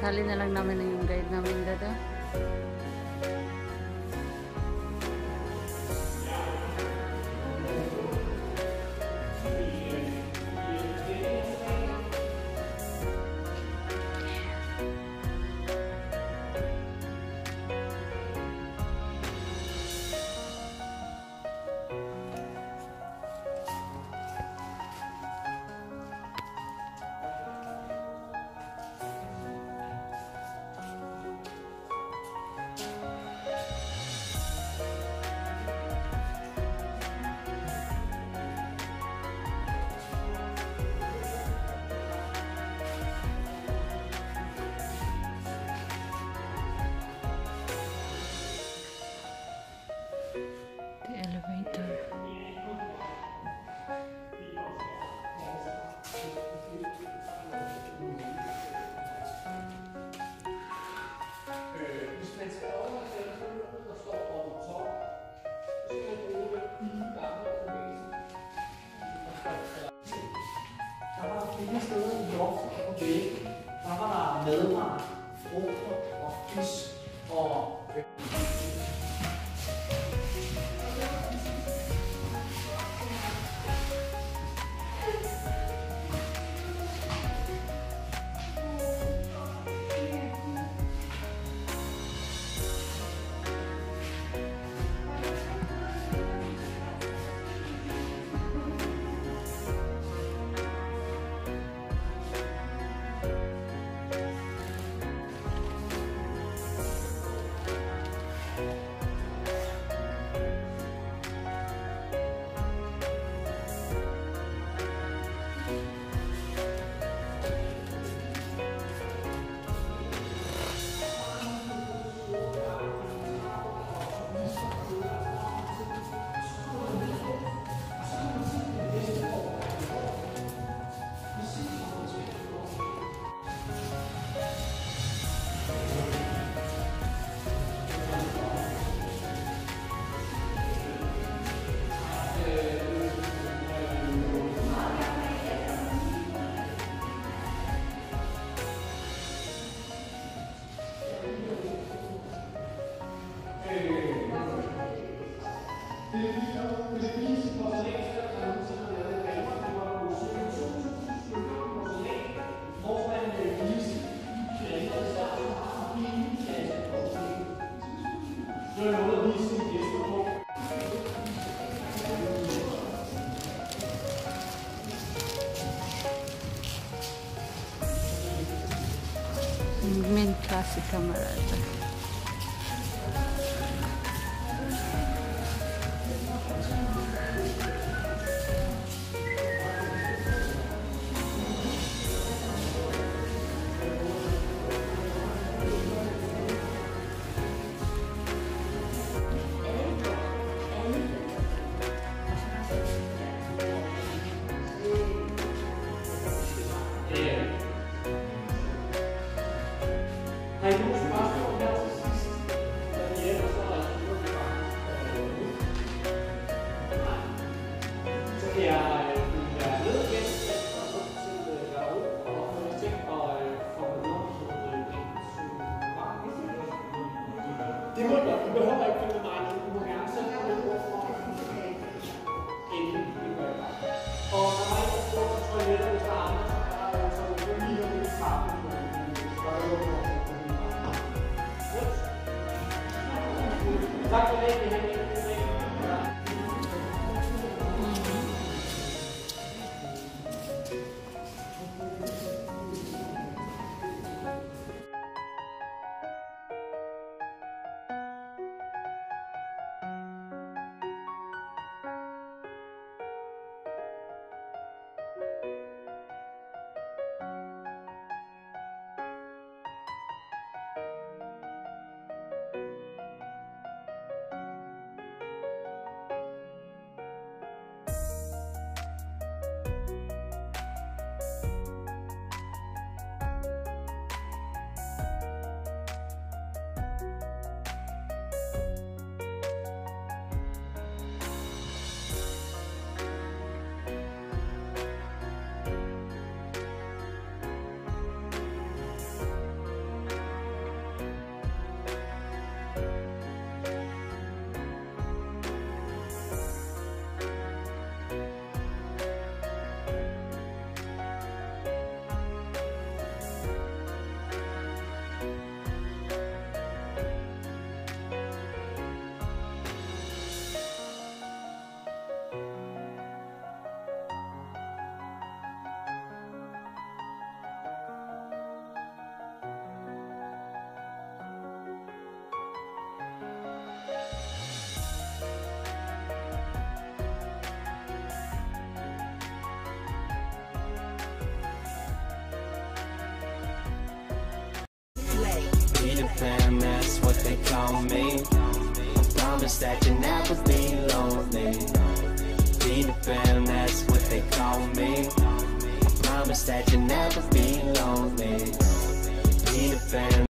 Sasali na lang namin na yung guide namin dada. Der var der madvarer, frugter og fisk og Main classic camerata. Det må du behøver ikke følge mig nu. Du må gerne sætte dig ned overfor inden vi gør det. Og der var ikke på toiletter, hvis der er andre, så er der altså lige her i trappen. Så er der jo call me. I promise that you'll never be lonely. Peter Pan, that's what they call me. I promise that you'll never be lonely. Peter Pan.